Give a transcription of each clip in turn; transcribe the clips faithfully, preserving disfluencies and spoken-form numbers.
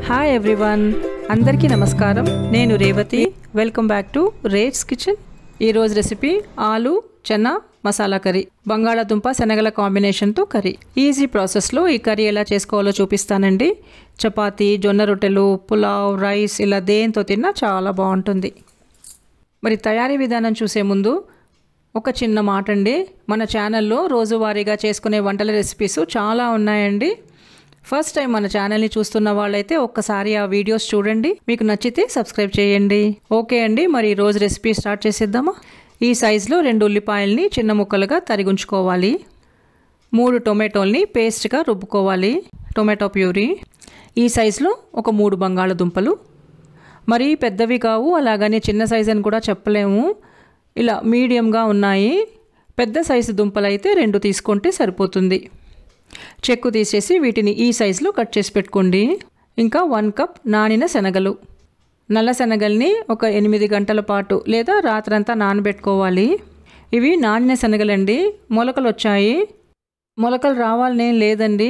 Hi everyone, అందరికీ నమస్కారం. నేను Revathi. Welcome back to rates kitchen. ఈరోజు రెసిపీ ఆలు చెన్నా మసాలా కర్రీ, బంగాళాదుంప శనగల కాంబినేషన్తో కర్రీ. ఈజీ ప్రాసెస్లో ఈ కర్రీ ఎలా చేసుకోవాలో చూపిస్తానండి. చపాతీ, జొన్న రొట్టెలు, పులావ్, రైస్ ఇలా దేంతో తిన్నా చాలా బాగుంటుంది. మరి తయారీ విధానం చూసే ముందు ఒక చిన్న మాట అండి. మన ఛానల్లో రోజువారీగా చేసుకునే వంటల రెసిపీస్ చాలా ఉన్నాయండి. ఫస్ట్ టైం మన ఛానల్ని చూస్తున్న వాళ్ళైతే ఒక్కసారి ఆ వీడియోస్ చూడండి. మీకు నచ్చితే సబ్స్క్రైబ్ చేయండి. ఓకే అండి, మరి ఈరోజు రెసిపీ స్టార్ట్ చేసేద్దామా? ఈ సైజులో రెండు ఉల్లిపాయల్ని చిన్న ముక్కలుగా తరిగించుకోవాలి. మూడు టొమాటోల్ని పేస్ట్గా రుబ్బుకోవాలి, టొమాటో ప్యూరీ. ఈ సైజులో ఒక మూడు బంగాళదుంపలు, మరీ పెద్దవి కావు, అలాగని చిన్న సైజు అని కూడా చెప్పలేము. ఇలా మీడియంగా ఉన్నాయి. పెద్ద సైజు దుంపలు అయితే రెండు తీసుకుంటే సరిపోతుంది. చెక్కు తీసేసి వీటిని ఈ సైజులో కట్ చేసి పెట్టుకోండి. ఇంకా వన్ కప్ నానిన శనగలు. నల్ల శనగల్ని ఒక ఎనిమిది గంటల పాటు లేదా రాత్రంతా నానబెట్టుకోవాలి. ఇవి నానిన శనగలండి, మొలకలు వచ్చాయి. మొలకలు రావాలనేం లేదండి,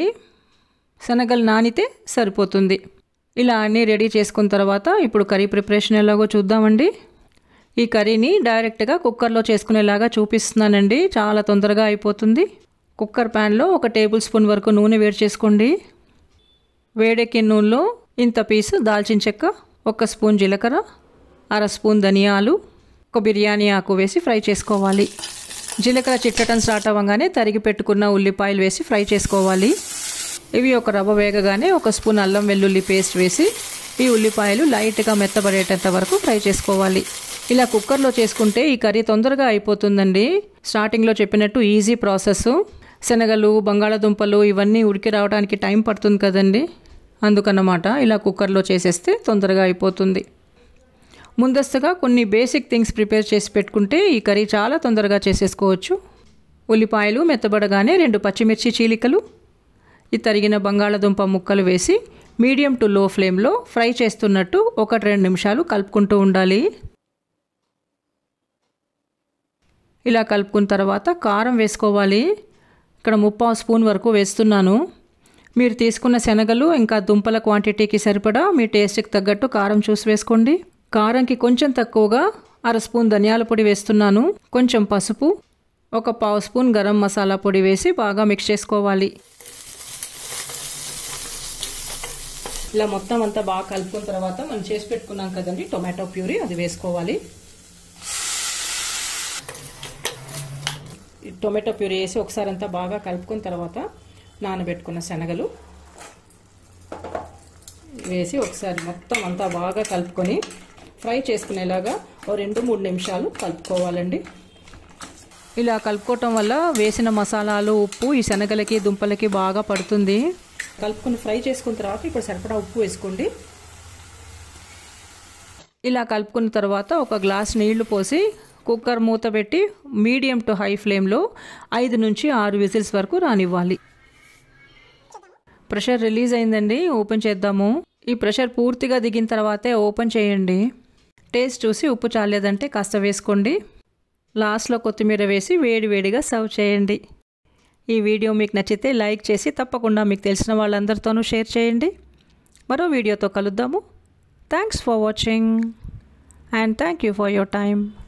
శనగలు నానితే సరిపోతుంది. ఇలా అన్నీ రెడీ చేసుకున్న తర్వాత ఇప్పుడు కర్రీ ప్రిపరేషన్ ఎలాగో చూద్దామండి. ఈ కర్రీని డైరెక్ట్గా కుక్కర్లో చేసుకునేలాగా చూపిస్తున్నానండి, చాలా తొందరగా అయిపోతుంది. కుక్కర్ ప్యాన్లో ఒక టేబుల్ స్పూన్ వరకు నూనె వేడి చేసుకోండి. వేడెక్కిన నూనెలో ఇంత పీసు దాల్చిన చెక్క, ఒక స్పూన్ జీలకర్ర, అర స్పూన్ ధనియాలు, ఒక బిర్యానీ ఆకు వేసి ఫ్రై చేసుకోవాలి. జీలకర్ర చిట్టటం స్టార్ట్ అవ్వగానే తరిగి పెట్టుకున్న ఉల్లిపాయలు వేసి ఫ్రై చేసుకోవాలి. ఇవి ఒక రవ్వ వేగగానే ఒక స్పూన్ అల్లం వెల్లుల్లి పేస్ట్ వేసి ఈ ఉల్లిపాయలు లైట్గా మెత్తబడేటంత వరకు ఫ్రై చేసుకోవాలి. ఇలా కుక్కర్లో చేసుకుంటే ఈ కర్రీ తొందరగా అయిపోతుందండి. స్టార్టింగ్లో చెప్పినట్టు ఈజీ ప్రాసెస్. శనగలు, బంగాళాదుంపలు ఇవన్నీ ఉడికి రావడానికి టైం పడుతుంది కదండి, అందుకన్నమాట ఇలా కుక్కర్లో చేసేస్తే తొందరగా అయిపోతుంది. ముందస్తుగా కొన్ని బేసిక్ థింగ్స్ ప్రిపేర్ చేసి పెట్టుకుంటే ఈ కర్రీ చాలా తొందరగా చేసేసుకోవచ్చు. ఉల్లిపాయలు మెత్తబడగానే రెండు పచ్చిమిర్చి చీలికలు, ఈ తరిగిన బంగాళాదుంప ముక్కలు వేసి మీడియం టు లో ఫ్లేమ్లో ఫ్రై చేస్తున్నట్టు ఒకటి రెండు నిమిషాలు కలుపుకుంటూ ఉండాలి. ఇలా కలుపుకున్న తర్వాత కారం వేసుకోవాలి. ఇక్కడ ముప్పావు స్పూన్ వరకు వేస్తున్నాను. మీరు తీసుకున్న శనగలు ఇంకా దుంపల క్వాంటిటీకి సరిపడా మీ టేస్ట్కి తగ్గట్టు కారం చూసి వేసుకోండి. కారంకి కొంచెం తక్కువగా అర స్పూన్ ధనియాల పొడి వేస్తున్నాను. కొంచెం పసుపు, ఒక పావు స్పూన్ గరం మసాలా పొడి వేసి బాగా మిక్స్ చేసుకోవాలి. ఇలా మొత్తం అంతా బాగా కలుపుకున్న తర్వాత మనం చేసి పెట్టుకున్నాం కదండి టొమాటో ప్యూరీ, అది వేసుకోవాలి. టొమాటో ప్యూరీ వేసి ఒకసారి అంతా బాగా కలుపుకున్న తర్వాత నానబెట్టుకున్న శనగలు వేసి ఒకసారి మొత్తం అంతా బాగా కలుపుకొని ఫ్రై చేసుకునేలాగా ఓ రెండు మూడు నిమిషాలు కలుపుకోవాలండి. ఇలా కలుపుకోవటం వల్ల వేసిన మసాలాలు, ఉప్పు ఈ శనగలకి దుంపలకి బాగా పడుతుంది. కలుపుకొని ఫ్రై చేసుకున్న తర్వాత ఇప్పుడు సరిపడా ఉప్పు వేసుకోండి. ఇలా కలుపుకున్న తర్వాత ఒక గ్లాస్ నీళ్లు పోసి కుక్కర్ మూత పెట్టి మీడియం టు హై ఫ్లేమ్లో ఐదు నుంచి ఆరు విజిల్స్ వరకు రానివ్వాలి. ప్రెషర్ రిలీజ్ అయిందండి, ఓపెన్ చేద్దాము. ఈ ప్రెషర్ పూర్తిగా దిగిన తర్వాతే ఓపెన్ చేయండి. టేస్ట్ చూసి ఉప్పు చాలేదంటే కాస్త వేసుకోండి. లాస్ట్లో కొత్తిమీర వేసి వేడి వేడిగా సర్వ్ చేయండి. ఈ వీడియో మీకు నచ్చితే లైక్ చేసి తప్పకుండా మీకు తెలిసిన వాళ్ళందరితోనూ షేర్ చేయండి. మరో వీడియోతో కలుద్దాము. Thanks for watching and thank you for your time.